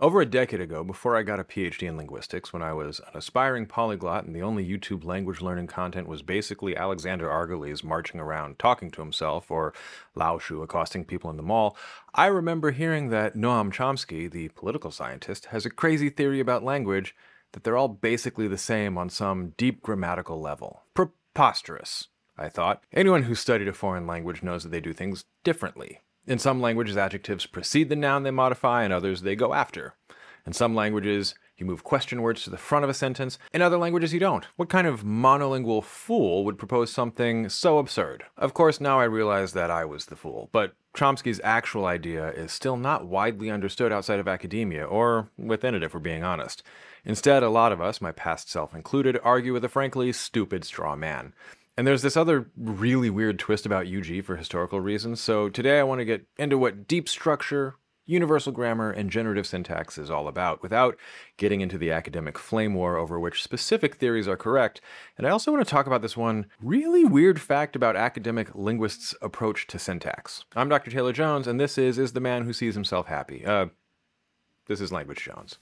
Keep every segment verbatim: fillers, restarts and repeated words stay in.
Over a decade ago, before I got a P H D in linguistics, when I was an aspiring polyglot and the only YouTube language learning content was basically Alexander Argeles marching around talking to himself or Lao Shu accosting people in the mall, I remember hearing that Noam Chomsky, the political scientist, has a crazy theory about language that they're all basically the same on some deep grammatical level. Preposterous, I thought. Anyone who studied a foreign language knows that they do things differently. In some languages, adjectives precede the noun they modify, and others they go after. In some languages, you move question words to the front of a sentence. In other languages, you don't. What kind of monolingual fool would propose something so absurd? Of course, now I realize that I was the fool, but Chomsky's actual idea is still not widely understood outside of academia, or within it if we're being honest. Instead, a lot of us, my past self included, argue with a frankly stupid straw man. And there's this other really weird twist about U G for historical reasons, so today I want to get into what deep structure, universal grammar, and generative syntax is all about, without getting into the academic flame war over which specific theories are correct. And I also want to talk about this one really weird fact about academic linguists' approach to syntax. I'm Doctor Taylor Jones, and this is Is the Man Who Sees Himself Happy. Uh, this is Language Jones.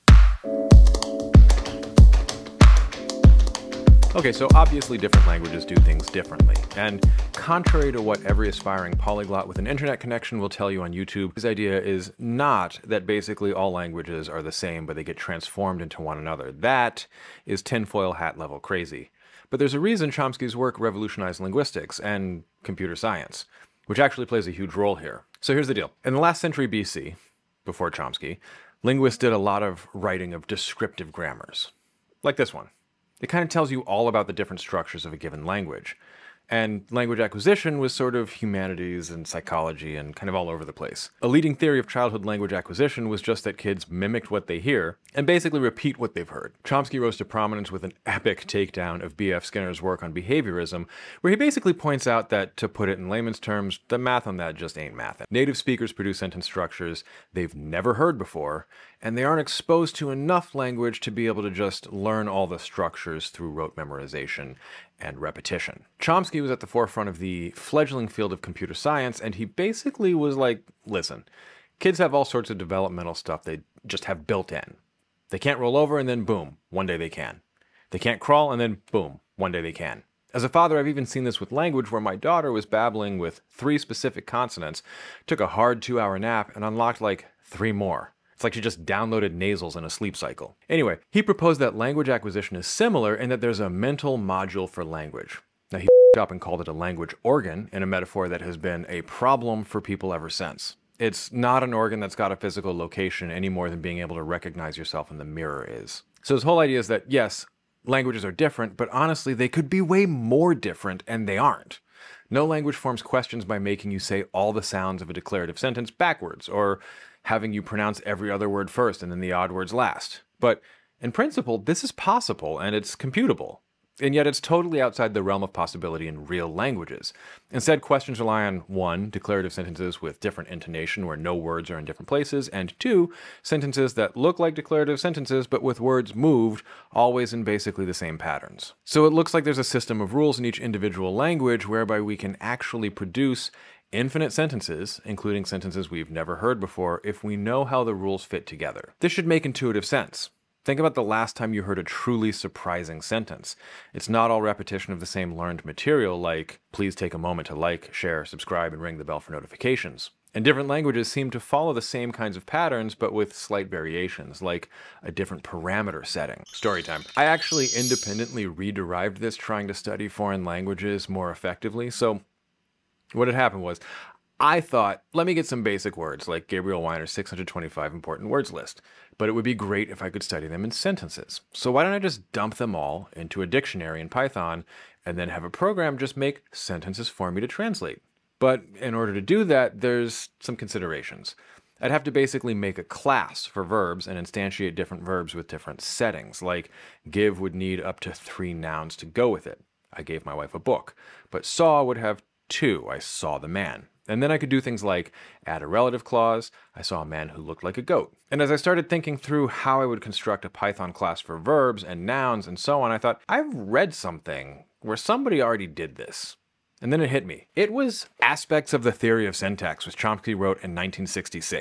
Okay, so obviously different languages do things differently, and contrary to what every aspiring polyglot with an internet connection will tell you on YouTube, his idea is not that basically all languages are the same but they get transformed into one another. That is tinfoil hat level crazy. But there's a reason Chomsky's work revolutionized linguistics and computer science, which actually plays a huge role here. So here's the deal. In the last century B C, before Chomsky, linguists did a lot of writing of descriptive grammars, like this one. It kind of tells you all about the different structures of a given language. And language acquisition was sort of humanities and psychology and kind of all over the place. A leading theory of childhood language acquisition was just that kids mimicked what they hear and basically repeat what they've heard. Chomsky rose to prominence with an epic takedown of B F Skinner's work on behaviorism, where he basically points out that, to put it in layman's terms, the math on that just ain't math. Native speakers produce sentence structures they've never heard before, and they aren't exposed to enough language to be able to just learn all the structures through rote memorization and repetition. Chomsky was at the forefront of the fledgling field of computer science, and he basically was like, listen, kids have all sorts of developmental stuff they just have built in. They can't roll over and then boom, one day they can. They can't crawl and then boom, one day they can. As a father, I've even seen this with language where my daughter was babbling with three specific consonants, took a hard two-hour nap, and unlocked like three more. It's like she just downloaded nasals in a sleep cycle. Anyway, he proposed that language acquisition is similar in that there's a mental module for language. Now, he f***ed up and called it a language organ in a metaphor that has been a problem for people ever since. It's not an organ that's got a physical location any more than being able to recognize yourself in the mirror is. So his whole idea is that, yes, languages are different, but honestly, they could be way more different, and they aren't. No language forms questions by making you say all the sounds of a declarative sentence backwards, or having you pronounce every other word first and then the odd words last. But in principle, this is possible and it's computable. And yet it's totally outside the realm of possibility in real languages. Instead, questions rely on one, declarative sentences with different intonation where no words are in different places, and two, sentences that look like declarative sentences but with words moved, always in basically the same patterns. So it looks like there's a system of rules in each individual language whereby we can actually produce infinite sentences, including sentences we've never heard before, if we know how the rules fit together. This should make intuitive sense. Think about the last time you heard a truly surprising sentence. It's not all repetition of the same learned material like, please take a moment to like, share, subscribe, and ring the bell for notifications. And different languages seem to follow the same kinds of patterns, but with slight variations, like a different parameter setting. Story time. I actually independently re-derived this trying to study foreign languages more effectively, so what had happened was, I thought, let me get some basic words, like Gabriel Weiner's six hundred twenty-five important words list, but it would be great if I could study them in sentences. So why don't I just dump them all into a dictionary in Python, and then have a program just make sentences for me to translate? But in order to do that, there's some considerations. I'd have to basically make a class for verbs and instantiate different verbs with different settings, like give would need up to three nouns to go with it. I gave my wife a book, but saw would have two. I saw the man. And then I could do things like add a relative clause. I saw a man who looked like a goat. And as I started thinking through how I would construct a Python class for verbs and nouns and so on, I thought, I've read something where somebody already did this. And then it hit me. It was Aspects of the Theory of Syntax, which Chomsky wrote in nineteen sixty-six.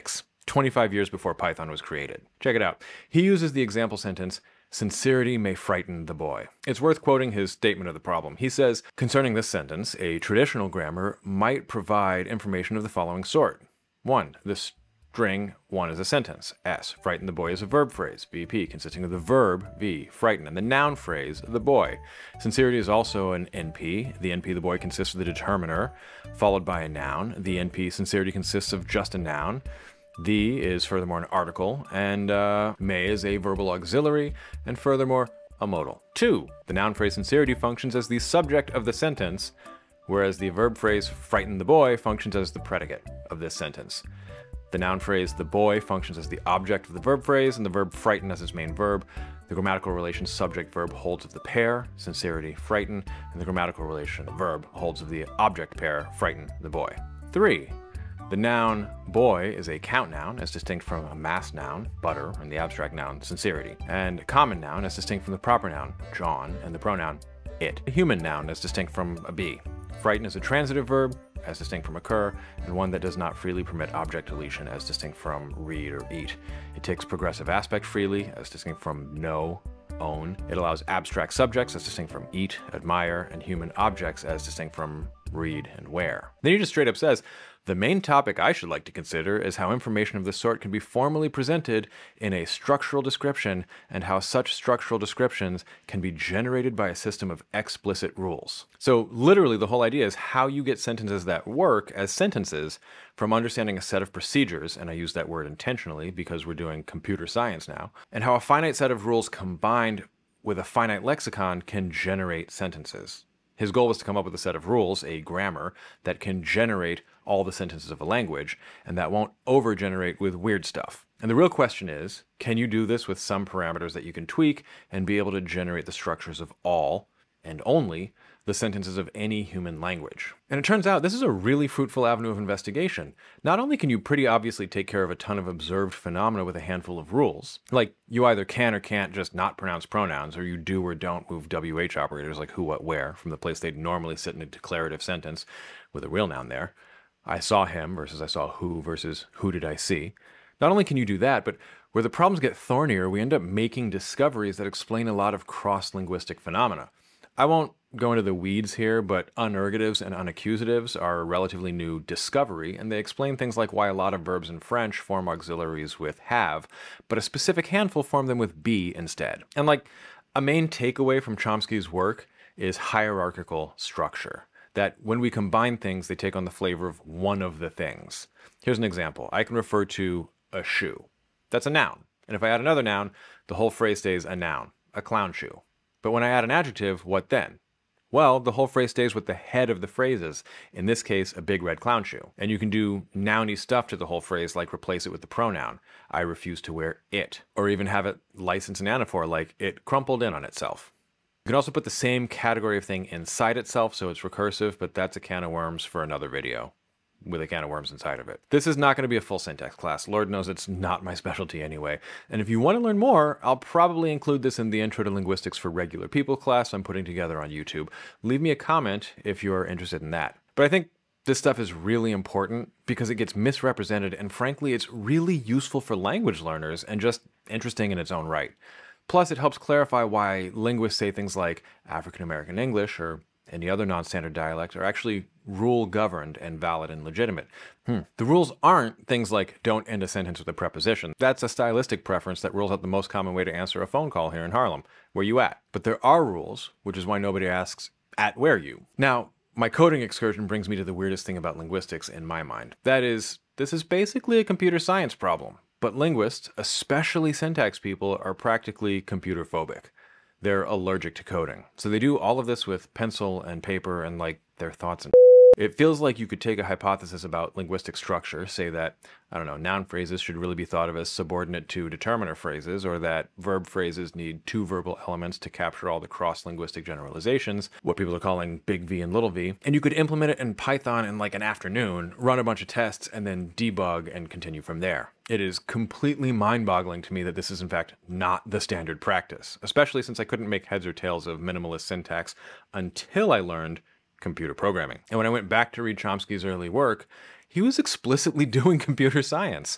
twenty-five years before Python was created. Check it out. He uses the example sentence, "Sincerity may frighten the boy." It's worth quoting his statement of the problem. He says, concerning this sentence, a traditional grammar might provide information of the following sort. One, the string one is a sentence. S, frighten the boy is a verb phrase. V P, consisting of the verb, V, frighten, and the noun phrase, the boy. Sincerity is also an N P. The N P, the boy, consists of the determiner, followed by a noun. The N P, sincerity, consists of just a noun. The is furthermore an article, and uh, may is a verbal auxiliary, and furthermore, a modal. Two, the noun phrase sincerity functions as the subject of the sentence, whereas the verb phrase frighten the boy functions as the predicate of this sentence. The noun phrase the boy functions as the object of the verb phrase, and the verb frighten as its main verb. The grammatical relation subject-verb holds of the pair, sincerity, frighten, and the grammatical relation verb holds of the object pair, frighten the boy. Three, the noun boy is a count noun as distinct from a mass noun, butter, and the abstract noun, sincerity, and a common noun as distinct from the proper noun, John, and the pronoun, it. A human noun as distinct from a bee. Frighten is a transitive verb as distinct from occur, and one that does not freely permit object deletion as distinct from read or eat. It takes progressive aspect freely as distinct from know, own. It allows abstract subjects as distinct from eat, admire, and human objects as distinct from read and wear. Then he just straight up says, the main topic I should like to consider is how information of this sort can be formally presented in a structural description, and how such structural descriptions can be generated by a system of explicit rules. So literally the whole idea is how you get sentences that work as sentences from understanding a set of procedures, and I use that word intentionally because we're doing computer science now, and how a finite set of rules combined with a finite lexicon can generate sentences. His goal was to come up with a set of rules, a grammar, that can generate all the sentences of a language, and that won't over-generate with weird stuff. And the real question is, can you do this with some parameters that you can tweak and be able to generate the structures of all, and only, the sentences of any human language? And it turns out this is a really fruitful avenue of investigation. Not only can you pretty obviously take care of a ton of observed phenomena with a handful of rules, like you either can or can't just not pronounce pronouns, or you do or don't move W H operators like who, what, where from the place they'd normally sit in a declarative sentence with a real noun there. I saw him versus I saw who versus who did I see. Not only can you do that, but where the problems get thornier, we end up making discoveries that explain a lot of cross-linguistic phenomena. I won't go into the weeds here, but unergatives and unaccusatives are a relatively new discovery, and they explain things like why a lot of verbs in French form auxiliaries with have, but a specific handful form them with be instead. And like, a main takeaway from Chomsky's work is hierarchical structure. That when we combine things, they take on the flavor of one of the things. Here's an example. I can refer to a shoe. That's a noun. And if I add another noun, the whole phrase stays a noun, a clown shoe. But when I add an adjective, what then? Well, the whole phrase stays with the head of the phrases, in this case, a big red clown shoe. And you can do nouny stuff to the whole phrase, like replace it with the pronoun, I refuse to wear it, or even have it license an anaphor, like it crumpled in on itself. You can also put the same category of thing inside itself, so it's recursive, but that's a can of worms for another video, with a can of worms inside of it. This is not going to be a full syntax class. Lord knows it's not my specialty anyway. And if you want to learn more, I'll probably include this in the Intro to Linguistics for Regular People class I'm putting together on YouTube. Leave me a comment if you're interested in that. But I think this stuff is really important because it gets misrepresented, and frankly, it's really useful for language learners and just interesting in its own right. Plus, it helps clarify why linguists say things like African American English or any other non-standard dialect are actually rule-governed and valid and legitimate. Hmm. The rules aren't things like don't end a sentence with a preposition. That's a stylistic preference that rules out the most common way to answer a phone call here in Harlem. Where you at? But there are rules, which is why nobody asks, at where you? Now, my coding excursion brings me to the weirdest thing about linguistics in my mind. That is, this is basically a computer science problem. But linguists, especially syntax people, are practically computer phobic. They're allergic to coding. So they do all of this with pencil and paper and like their thoughts and It feels like you could take a hypothesis about linguistic structure, say that, I don't know, noun phrases should really be thought of as subordinate to determiner phrases, or that verb phrases need two verbal elements to capture all the cross-linguistic generalizations, what people are calling big V and little v, and you could implement it in Python in like an afternoon, run a bunch of tests, and then debug and continue from there. It is completely mind-boggling to me that this is in fact not the standard practice, especially since I couldn't make heads or tails of minimalist syntax until I learned computer programming. And when I went back to read Chomsky's early work, he was explicitly doing computer science.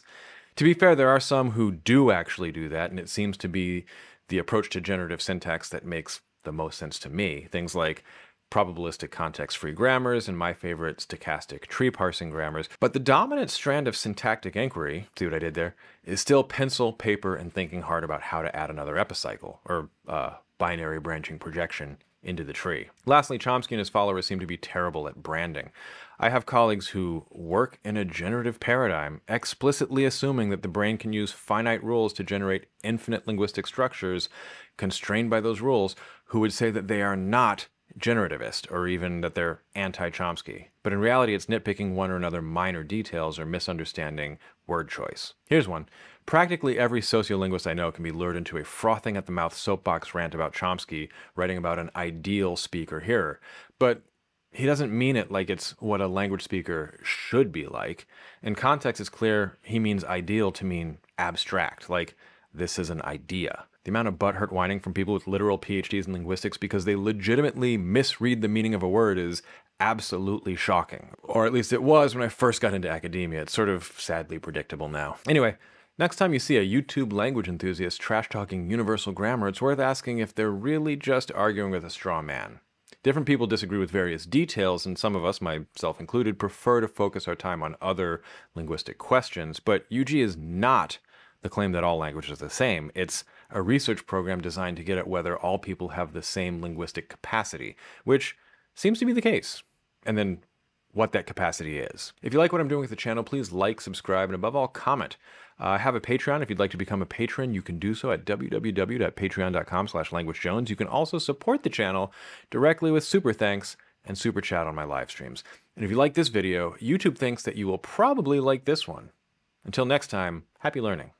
To be fair, there are some who do actually do that, and it seems to be the approach to generative syntax that makes the most sense to me. Things like probabilistic context-free grammars, and my favorite, stochastic tree parsing grammars. But the dominant strand of syntactic inquiry, see what I did there, is still pencil, paper, and thinking hard about how to add another epicycle, or uh, binary branching projection, into the tree. Lastly, Chomsky and his followers seem to be terrible at branding. I have colleagues who work in a generative paradigm, explicitly assuming that the brain can use finite rules to generate infinite linguistic structures constrained by those rules, who would say that they are not generativist, or even that they're anti-Chomsky. But in reality, it's nitpicking one or another minor details or misunderstanding word choice. Here's one. Practically every sociolinguist I know can be lured into a frothing at the mouth soapbox rant about Chomsky, writing about an ideal speaker-hearer. But he doesn't mean it like it's what a language speaker should be like. In context, it's clear he means ideal to mean abstract, like this is an idea. The amount of butthurt whining from people with literal P H Ds in linguistics because they legitimately misread the meaning of a word is absolutely shocking. Or at least it was when I first got into academia. It's sort of sadly predictable now. Anyway, next time you see a YouTube language enthusiast trash-talking universal grammar, it's worth asking if they're really just arguing with a straw man. Different people disagree with various details, and some of us, myself included, prefer to focus our time on other linguistic questions, but U G is not the claim that all languages are the same. It's a research program designed to get at whether all people have the same linguistic capacity, which seems to be the case, and then what that capacity is. If you like what I'm doing with the channel, please like, subscribe, and above all, comment. Uh, I have a Patreon. If you'd like to become a patron, you can do so at w w w dot patreon dot com slash language jones. You can also support the channel directly with super thanks and super chat on my live streams. And if you like this video, YouTube thinks that you will probably like this one. Until next time, happy learning.